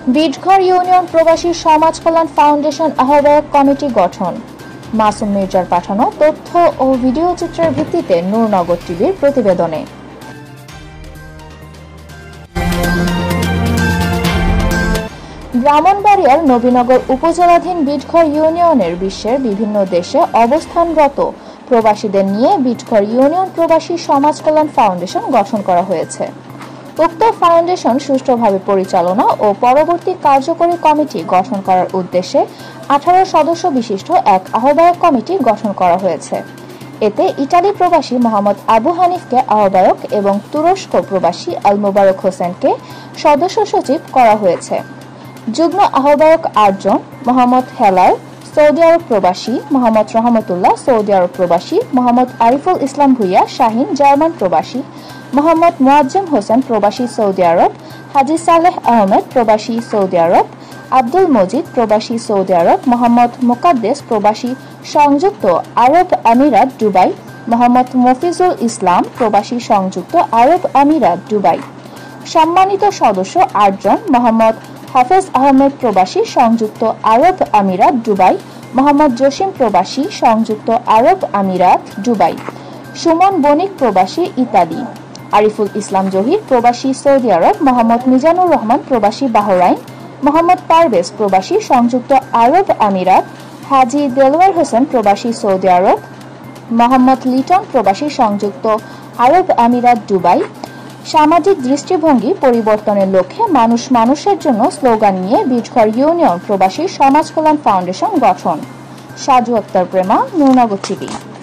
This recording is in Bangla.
বিটঘর ইউনিয়ন প্রবাসী সমাজ কল্যাণ ফাউন্ডেশন আহ্বায়ক কমিটি গঠন। মাসুম মির্জার পাঠানো তথ্য ও ভিডিও চিত্রের ভিত্তিতে নূরনগর টিভির প্রতিবেদনে। ব্রাহ্মণবাড়িয়ার নবীনগর উপজেলাধীন বিটঘর ইউনিয়নের বিশ্বের বিভিন্ন দেশে অবস্থানরত প্রবাসীদের নিয়ে বিটঘর ইউনিয়ন প্রবাসী সমাজ কল্যাণ ফাউন্ডেশন গঠন করা হয়েছে। উক্ত ফাউন্ডেশন সুষ্ঠুভাবে পরিচালনা ও পরবর্তী কার্যকরী কমিটি গঠন করার উদ্দেশ্যে 18 সদস্য বিশিষ্ট এক আহ্বায়ক কমিটি গঠন করা হয়েছে। এতে ইটালি প্রবাসী মোহাম্মদ আবু হানিফকে আহ্বায়ক এবং তুরস্ক প্রবাসী আল মুবারক হোসেনকে সদস্য সচিব করা হয়েছে। যুগ্ম আহ্বায়ক 8 জন: মোহাম্মদ হেলাল সৌদি আরব প্রবাসী, মোহাম্মদ রহমতুল্লাহ সৌদি আরব প্রবাসী, মোহাম্মদ আরিফুল ইসলাম ভুইয়া শাহিন জার্মান প্রবাসী, মোহাম্মদ মুয়াজ্জেম হোসেন প্রবাসী সৌদি আরব, হাজি সালেহ আহমেদ প্রবাসী সৌদি আরব, আব্দুল মজিদ প্রবাসী সৌদি আরব, মোহাম্মদ মুকাদ্দেস প্রবাসী সংযুক্ত আরব আমিরাত দুবাই, মোহাম্মদ মফিজুল ইসলাম প্রবাসী সংযুক্ত আরব আমিরাত দুবাই। সম্মানিত সদস্য 8 জন: মোহাম্মদ হাফেজ আহমেদ প্রবাসী সংযুক্ত আরব আমিরাত দুবাই, মোহাম্মদ জসিম প্রবাসী সংযুক্ত আরব আমিরাত দুবাই, সুমন বণিক প্রবাসী ইতালি, আরিফুল ইসলাম জহির প্রবাসী সৌদি আরব, মোহাম্মদ মিজানুর রহমান প্রবাসী বাহরাইন, মোহাম্মদ পারভেজ প্রবাসী সংযুক্ত আরব আমিরাত, হাজি দেলওয়ার হোসেন প্রবাসী সৌদি আরব, মোহাম্মদ লিটন প্রবাসী সংযুক্ত আরব আমিরাত দুবাই। সামাজিক দৃষ্টিভঙ্গি পরিবর্তনের লক্ষ্যে মানুষ মানুষের জন্য স্লোগান নিয়ে বিটঘর ইউনিয়ন প্রবাসী সমাজ কল্যাণ ফাউন্ডেশন গঠন। সাজু আক্তার প্রেমা, নূরনগর টিভি।